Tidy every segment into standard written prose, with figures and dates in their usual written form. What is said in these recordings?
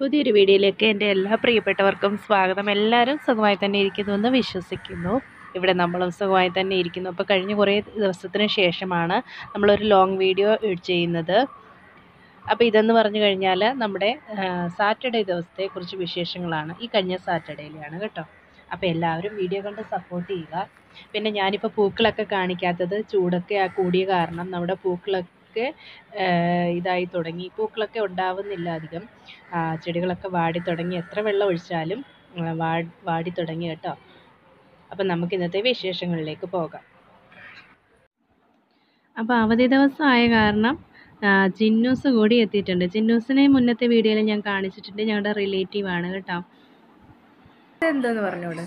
പുതിയൊരു വീഡിയോയിലേക്ക് എൻ്റെ എല്ലാ പ്രിയപ്പെട്ടവർക്കും സ്വാഗതം. എല്ലാവരും സുഖമായി തന്നെ ഇരിക്കുന്നുവെന്ന് വിശ്വസിക്കുന്നു. ഇവിടെ നമ്മളും സുഖമായി തന്നെ ഇരിക്കുന്നു. അപ്പോൾ കഴിഞ്ഞ കുറേ ദിവസത്തിന് ശേഷമാണ് നമ്മളൊരു ലോങ് വീഡിയോ ചെയ്യുന്നത്. അപ്പോൾ ഇതെന്ന് പറഞ്ഞു കഴിഞ്ഞാൽ നമ്മുടെ സാറ്റർഡേ ദിവസത്തെ കുറച്ച് വിശേഷങ്ങളാണ്. ഈ കഴിഞ്ഞ സാറ്റർഡേയിലാണ് കേട്ടോ. അപ്പോൾ എല്ലാവരും വീഡിയോ കണ്ട് സപ്പോർട്ട് ചെയ്യുക. പിന്നെ ഞാനിപ്പോൾ പൂക്കളൊക്കെ കാണിക്കാത്തത് ചൂടൊക്കെ കൂടിയ കാരണം നമ്മുടെ പൂക്കളൊക്കെ ഇതായി തുടങ്ങി. പൂക്കളൊക്കെ ഉണ്ടാവുന്നില്ല അധികം. ചെടികളൊക്കെ വാടി തുടങ്ങി. എത്ര വെള്ളം ഒഴിച്ചാലും വാടി തുടങ്ങി കേട്ടോ. അപ്പം നമുക്ക് ഇന്നത്തെ വിശേഷങ്ങളിലേക്ക് പോകാം. അപ്പോൾ അവധി ദിവസമായ കാരണം ചിന്നൂസ് കൂടി എത്തിയിട്ടുണ്ട്. ചിന്നൂസിനെ മുന്നത്തെ വീഡിയോയിൽ ഞാൻ കാണിച്ചിട്ടുണ്ട്. ഞങ്ങളുടെ റിലേറ്റീവ് ആണ് കേട്ടോ. എന്താന്ന് പറഞ്ഞോട്.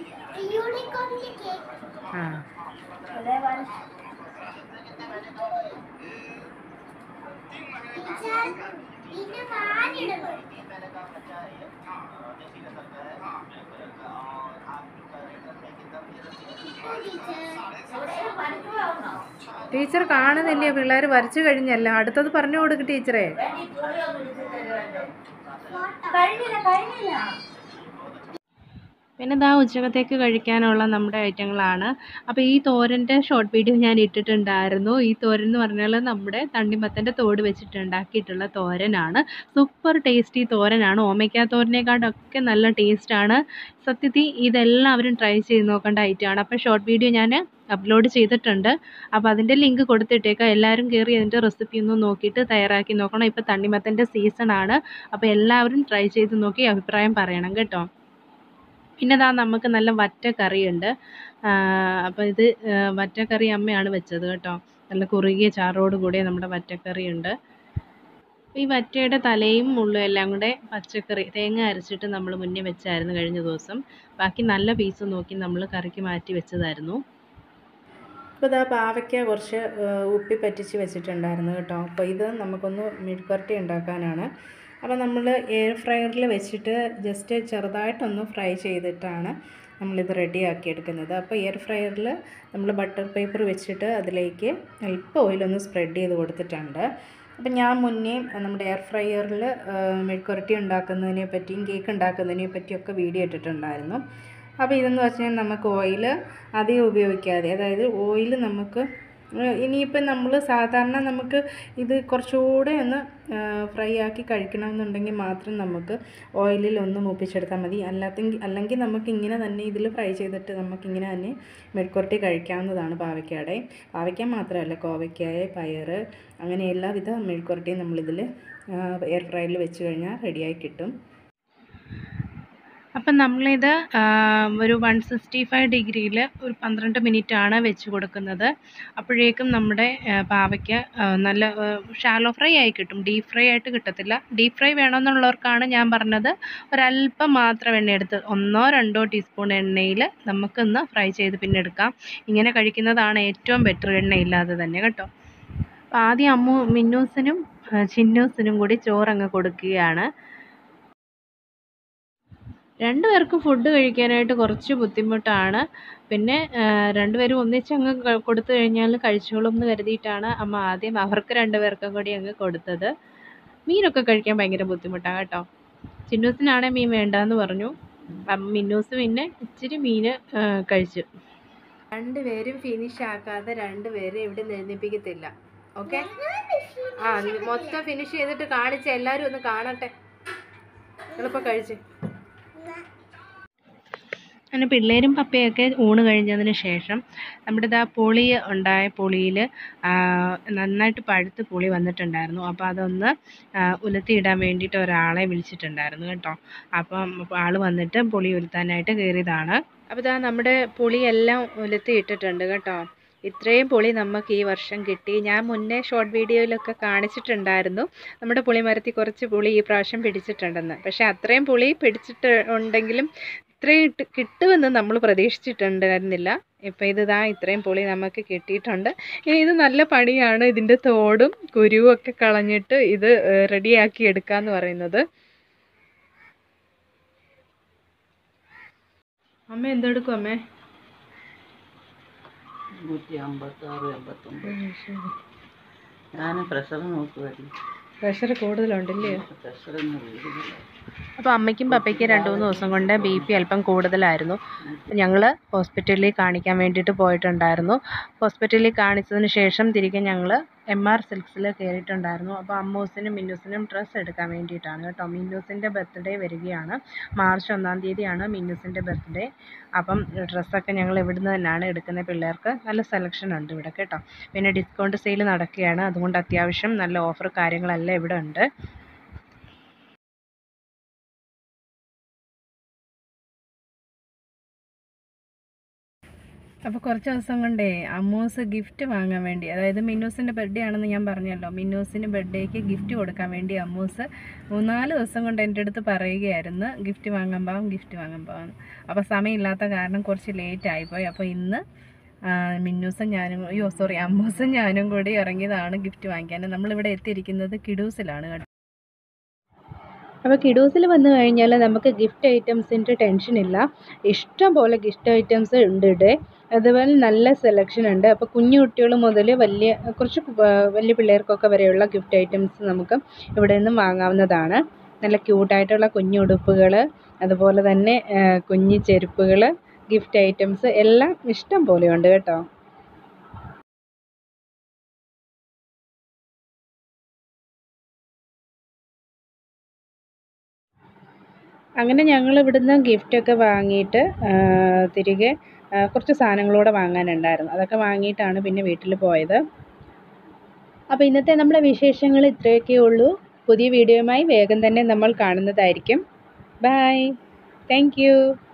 ടീച്ചർ കാണുന്നില്ലേ? പിള്ളേർ വരച്ചു കഴിഞ്ഞല്ല. അടുത്തത് പറഞ്ഞു കൊടുക്ക് ടീച്ചറെ. പിന്നെ ഇതാ ഉച്ചക്കത്തേക്ക് കഴിക്കാനുള്ള നമ്മുടെ ഐറ്റങ്ങളാണ്. അപ്പോൾ ഈ തോരൻ്റെ ഷോർട്ട് വീഡിയോ ഞാൻ ഇട്ടിട്ടുണ്ടായിരുന്നു. ഈ തോരൻ എന്ന് പറഞ്ഞാൽ നമ്മുടെ തണ്ണിമത്തൻ്റെ തോട് വെച്ചിട്ട് ഉണ്ടാക്കിയിട്ടുള്ള തോരനാണ്. Super tasty തോരനാണ്. ഓമയ്ക്ക തോരനേക്കാളൊക്കെ നല്ല ടേസ്റ്റാണ്. സത്യത്തിൽ ഇതെല്ലാവരും ട്രൈ ചെയ്ത് നോക്കേണ്ട ഐറ്റമാണ്. അപ്പോൾ ഷോർട്ട് വീഡിയോ ഞാൻ അപ്ലോഡ് ചെയ്തിട്ടുണ്ട്. അപ്പോൾ അതിൻ്റെ ലിങ്ക് കൊടുത്തിട്ടേക്കാം. എല്ലാവരും കയറി അതിൻ്റെ റെസിപ്പി ഒന്ന് നോക്കിയിട്ട് തയ്യാറാക്കി നോക്കണം. ഇപ്പോൾ തണ്ണിമത്തൻ്റെ സീസണാണ്. അപ്പോൾ എല്ലാവരും ട്രൈ ചെയ്ത് നോക്കി അഭിപ്രായം പറയണം കേട്ടോ. പിന്നെ ദാ നമുക്ക് നല്ല വറ്റക്കറിയുണ്ട്. അപ്പോൾ ഇത് വറ്റക്കറി അമ്മയാണ് വെച്ചത് കേട്ടോ. നല്ല കുറുകിയ ചാറോട് കൂടിയ നമ്മുടെ വറ്റക്കറിയുണ്ട്. ഈ വറ്റയുടെ തലയും മുള്ളും എല്ലാം കൂടെ പച്ചക്കറി തേങ്ങ അരച്ചിട്ട് നമ്മൾ മുന്നേ വെച്ചായിരുന്നു കഴിഞ്ഞ ദിവസം. ബാക്കി നല്ല പീസ് നോക്കി നമ്മൾ കറിക്ക് മാറ്റി വെച്ചതായിരുന്നു. അപ്പോൾ ഇതാ പാവയ്ക്ക കുറച്ച് ഉപ്പി പറ്റിച്ച് വെച്ചിട്ടുണ്ടായിരുന്നു കേട്ടോ. അപ്പോൾ ഇത് നമുക്കൊന്ന് മെഴുക്കുവരട്ടി ഉണ്ടാക്കാനാണ്. അപ്പോൾ നമ്മൾ എയർ ഫ്രയറിൽ വെച്ചിട്ട് ജസ്റ്റ് ചെറുതായിട്ടൊന്ന് ഫ്രൈ ചെയ്തിട്ടാണ് നമ്മളിത് റെഡിയാക്കി എടുക്കുന്നത്. അപ്പോൾ എയർ ഫ്രയറിൽ നമ്മൾ ബട്ടർ പേപ്പർ വെച്ചിട്ട് അതിലേക്ക് അല്പം ഓയിലൊന്ന് സ്പ്രെഡ് ചെയ്ത് കൊടുത്തിട്ടുണ്ട്. അപ്പം ഞാൻ മുന്നേ നമ്മുടെ എയർ ഫ്രയറിൽ മെഴുക്കുവരട്ടി ഉണ്ടാക്കുന്നതിനെ പറ്റിയും കേക്ക് ഉണ്ടാക്കുന്നതിനെ പറ്റിയൊക്കെ വീഡിയോ ഇട്ടിട്ടുണ്ടായിരുന്നു. അപ്പോൾ ഇതെന്ന് വെച്ചാൽ നമുക്ക് ഓയിൽ അധികം ഉപയോഗിക്കാതെ, അതായത് ഓയിൽ നമുക്ക് ഇനിയിപ്പം നമ്മൾ സാധാരണ നമുക്ക് ഇത് കുറച്ചുകൂടെ ഒന്ന് ഫ്രൈ ആക്കി കഴിക്കണമെന്നുണ്ടെങ്കിൽ മാത്രം നമുക്ക് ഓയിലിൽ ഒന്ന് മൂപ്പിച്ചെടുത്താൽ മതി. അല്ലെങ്കിൽ നമുക്ക് ഇങ്ങനെ തന്നെ ഇതിൽ ഫ്രൈ ചെയ്തിട്ട് നമുക്കിങ്ങനെ തന്നെ മെഴുക്കുവരട്ടി കഴിക്കാവുന്നതാണ്. പാവയ്ക്ക മാത്രമല്ല, കോവയ്ക്കായ, പയർ, അങ്ങനെ എല്ലാവിധ മെഴുക്കുവരട്ടിയും നമ്മളിതിൽ എയർ ഫ്രയറിൽ വെച്ച് കഴിഞ്ഞാൽ റെഡിയായി കിട്ടും. അപ്പം നമ്മളിത് ഒരു 165 ഡിഗ്രിയിൽ ഒരു 12 മിനിറ്റാണ് വെച്ച് കൊടുക്കുന്നത്. അപ്പോഴേക്കും നമ്മുടെ പാവയ്ക്ക നല്ല ഷാലോ ഫ്രൈ ആയി കിട്ടും. ഡീപ്പ് ഫ്രൈ ആയിട്ട് കിട്ടത്തില്ല. ഡീപ്പ് ഫ്രൈ വേണമെന്നുള്ളവർക്കാണ് ഞാൻ പറഞ്ഞത് ഒരല്പം മാത്രം എണ്ണ എടുത്ത് 1-2 ടീസ്പൂൺ എണ്ണയിൽ നമുക്കൊന്ന് ഫ്രൈ ചെയ്ത് പിന്നെ എടുക്കാം. ഇങ്ങനെ കഴിക്കുന്നതാണ് ഏറ്റവും ബെറ്റർ, എണ്ണയില്ലാതെ തന്നെ കേട്ടോ. അപ്പോൾ ആദ്യം മിന്നൂസിനും ചിന്നൂസിനും കൂടി ചോറങ്ങ് കൊടുക്കുകയാണ്. രണ്ടുപേർക്കും ഫുഡ് കഴിക്കാനായിട്ട് കുറച്ച് ബുദ്ധിമുട്ടാണ്. പിന്നെ രണ്ടുപേരും ഒന്നിച്ചങ്ങ് കൊടുത്തു കഴിഞ്ഞാൽ കഴിച്ചോളും എന്ന് കരുതിയിട്ടാണ് അമ്മ ആദ്യം അവർക്ക് രണ്ടുപേർക്കും കൂടി അങ്ങ് കൊടുത്തത്. മീനൊക്കെ കഴിക്കാൻ ഭയങ്കര ബുദ്ധിമുട്ടാണ് കേട്ടോ. ചിന്നൂസിനാണെങ്കിൽ മീൻ വേണ്ടാന്ന് പറഞ്ഞു. മിന്നൂസ് പിന്നെ ഇച്ചിരി മീൻ കഴിച്ചു. രണ്ടുപേരും ഫിനിഷ് ആക്കാതെ രണ്ടുപേരും ഇവിടെ എഴുന്നേൽപ്പിക്കത്തില്ല. ഓക്കെ, മൊത്തം ഫിനിഷ് ചെയ്തിട്ട് കാണിച്ച് എല്ലാവരും ഒന്ന് കാണട്ടെ. എളുപ്പം കഴിച്ച്. അങ്ങനെ പിള്ളേരും പപ്പയൊക്കെ ഊണ് കഴിഞ്ഞതിന് ശേഷം നമ്മുടെ പുളി ഉണ്ടായ പുളിയിൽ നന്നായിട്ട് പഴുത്ത് പുളി വന്നിട്ടുണ്ടായിരുന്നു. അപ്പോൾ അതൊന്ന് ഉലത്തിയിടാൻ വേണ്ടിയിട്ട് ഒരാളെ വിളിച്ചിട്ടുണ്ടായിരുന്നു കേട്ടോ. അപ്പം ആൾ വന്നിട്ട് പുളി ഉലത്താനായിട്ട് കയറിയതാണ്. അപ്പോൾ ഇതാ നമ്മുടെ പുളിയെല്ലാം ഉലത്തി ഇട്ടിട്ടുണ്ട് കേട്ടോ. ഇത്രയും പുളി നമുക്ക് ഈ വർഷം കിട്ടി. ഞാൻ മുന്നേ ഷോർട്ട് വീഡിയോയിലൊക്കെ കാണിച്ചിട്ടുണ്ടായിരുന്നു നമ്മുടെ പുളിമരത്തിൽ കുറച്ച് പുളി ഈ പ്രാവശ്യം പിടിച്ചിട്ടുണ്ടെന്ന്. പക്ഷേ അത്രയും പുളി പിടിച്ചിട്ട് ഉണ്ടെങ്കിലും ഇത്രയും കിട്ടുമെന്ന് നമ്മൾ പ്രതീക്ഷിച്ചിട്ടുണ്ടായിരുന്നില്ല. ഇപ്പം ഇതാ ഇത്രയും പുളി നമുക്ക് കിട്ടിയിട്ടുണ്ട്. ഇനി ഇത് നല്ല പണിയാണ്, ഇതിൻ്റെ തോടും കുരുവും ഒക്കെ കളഞ്ഞിട്ട് ഇത് റെഡിയാക്കി എടുക്കാമെന്ന് പറയുന്നത്. അമ്മ എന്തെടുക്കും അമ്മേ? 156, 89. ഞാൻ പ്രഷർ നോക്കുമായിരുന്നു. പ്രഷർ കൂടുതലുണ്ടല്ലേ? അപ്പോൾ അമ്മയ്ക്കും പപ്പയ്ക്കും 2-3 ദിവസം കൊണ്ട് BP അല്പം കൂടുതലായിരുന്നു. ഞങ്ങൾ ഹോസ്പിറ്റലിൽ കാണിക്കാൻ വേണ്ടിയിട്ട് പോയിട്ടുണ്ടായിരുന്നു. ഹോസ്പിറ്റലിൽ കാണിച്ചതിന് ശേഷം തിരികെ ഞങ്ങൾ MR സിൽക്സിൽ കയറിയിട്ടുണ്ടായിരുന്നു. അപ്പോൾ അമ്മൂസിനും മിന്നൂസിനും ഡ്രസ്സ് എടുക്കാൻ വേണ്ടിയിട്ടാണ് കേട്ടോ. മിന്നൂസിൻ്റെ ബർത്ത്ഡേ വരികയാണ്. മാർച്ച് 1-ാം തീയതിയാണ് മിന്നൂസിൻ്റെ ബർത്ത്ഡേ. അപ്പം ഡ്രസ്സൊക്കെ ഞങ്ങൾ ഇവിടുന്ന് തന്നെയാണ് എടുക്കുന്നത്. പിള്ളേർക്ക് നല്ല സെലക്ഷൻ ഉണ്ട് ഇവിടെ കേട്ടോ. പിന്നെ ഡിസ്കൗണ്ട് സെയിൽ നടക്കുകയാണ്. അതുകൊണ്ട് അത്യാവശ്യം നല്ല ഓഫർ കാര്യങ്ങളെല്ലാം ഇവിടെ ഉണ്ട്. അപ്പോൾ കുറച്ച് ദിവസം കൊണ്ടേ അമ്മൂസ് ഗിഫ്റ്റ് വാങ്ങാൻ വേണ്ടി, അതായത് മിന്നൂസിൻ്റെ ബർത്ത്ഡേ ആണെന്ന് ഞാൻ പറഞ്ഞല്ലോ, മിന്നൂസിന് ബർത്ത്ഡേക്ക് ഗിഫ്റ്റ് കൊടുക്കാൻ വേണ്ടി അമ്മൂസ് 3-4 ദിവസം കൊണ്ട് എൻ്റെ അടുത്ത് പറയുകയായിരുന്നു ഗിഫ്റ്റ് വാങ്ങാൻ പോകാം. അപ്പോൾ സമയമില്ലാത്ത കാരണം കുറച്ച് ലേറ്റ് ആയിപ്പോയി. അപ്പോൾ ഇന്ന് അമ്മൂസും ഞാനും കൂടി ഇറങ്ങിയതാണ് ഗിഫ്റ്റ് വാങ്ങിക്കാൻ. നമ്മളിവിടെ എത്തിയിരിക്കുന്നത് കിഡൂസിലാണ് കേട്ടോ. അപ്പോൾ കിഡൂസിൽ വന്നു കഴിഞ്ഞാൽ നമുക്ക് ഗിഫ്റ്റ് ഐറ്റംസിൻ്റെ ടെൻഷനില്ല. ഇഷ്ടം പോലെ ഗിഫ്റ്റ് ഐറ്റംസ് ഉണ്ട് ഇവിടെ. അതുപോലെ നല്ല സെലക്ഷൻ ഉണ്ട്. അപ്പോൾ കുഞ്ഞു കുട്ടികൾ മുതൽ വലിയ പിള്ളേർക്കൊക്കെ വരെയുള്ള ഗിഫ്റ്റ് ഐറ്റംസ് നമുക്ക് ഇവിടെ നിന്നും വാങ്ങാവുന്നതാണ്. നല്ല ക്യൂട്ടായിട്ടുള്ള കുഞ്ഞു ഉടുപ്പുകൾ, അതുപോലെ തന്നെ കുഞ്ഞു ചെരുപ്പുകൾ, ഗിഫ്റ്റ് ഐറ്റംസ് എല്ലാം ഇഷ്ടം പോലെ ഉണ്ട് കേട്ടോ. അങ്ങനെ ഞങ്ങൾ ഇവിടുന്ന് ഗിഫ്റ്റൊക്കെ വാങ്ങിയിട്ട് തിരികെ കുറച്ച് സാധനങ്ങളൂടെ വാങ്ങാനുണ്ടായിരുന്നു. അതൊക്കെ വാങ്ങിയിട്ടാണ് പിന്നെ വീട്ടിൽ പോയത്. അപ്പോൾ ഇന്നത്തെ നമ്മുടെ വിശേഷങ്ങൾ ഇത്രയൊക്കെ ഉള്ളൂ. പുതിയ വീഡിയോയുമായി വേഗം തന്നെ നമ്മൾ കാണുന്നതായിരിക്കും. ബൈ. Thank you.